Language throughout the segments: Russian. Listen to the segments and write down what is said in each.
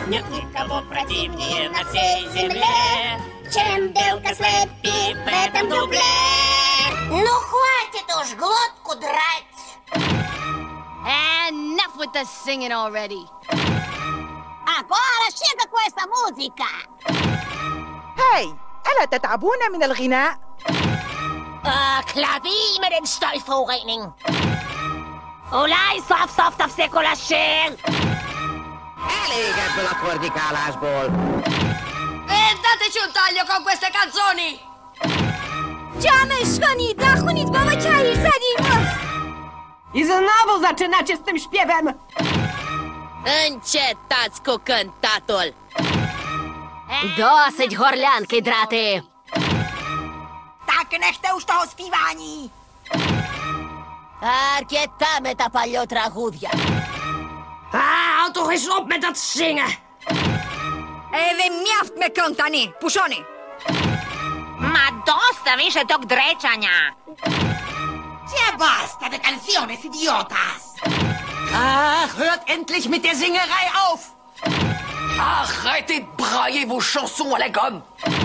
Нет никого противнее на всей земле, чем белка Слэппи в этом дубле. Ну хватит уж глотку драть. Enough with the singing already. Agora chega com essa música. هاي، ألا تتعبون من الغناء؟ Klavier med den støjforurening. Olaj, soft, tafseko lassér. Elég ebből a kordikálásból. Dateci un taglio con queste canzoni! Jamesh, کنید نخونید بابا کهیر زدیم. I znowu zaczynacie z tym śpiewem! Încetați cu cântatul. Dosyć горlянки драти. Tak, nechte už toho zpívání! Archietame ta paljotragoedja. Houd toch eens op met dat zingen! Even miaft me kontani, puszony! Ma dosta više tog drečanja. Ja, basta de canciones, idiotas! Ach, hört endlich mit der Singerei auf! Arrêtez de brailler vos chansons à la gomme.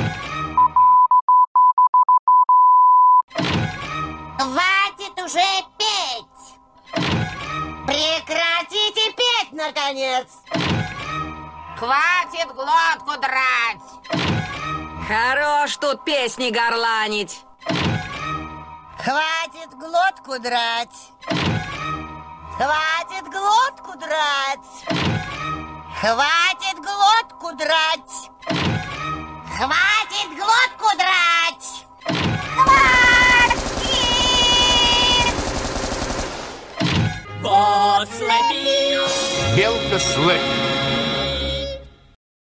Хватит уже петь! Прекратите петь, наконец! Хватит глотку драть! Хорош тут песни горланить! Хватит глотку драть! Хватит глотку драть! Хватит глотку драть! Хватит глотку драть! Хватит! Вот Слэппи! Белка Слэппи.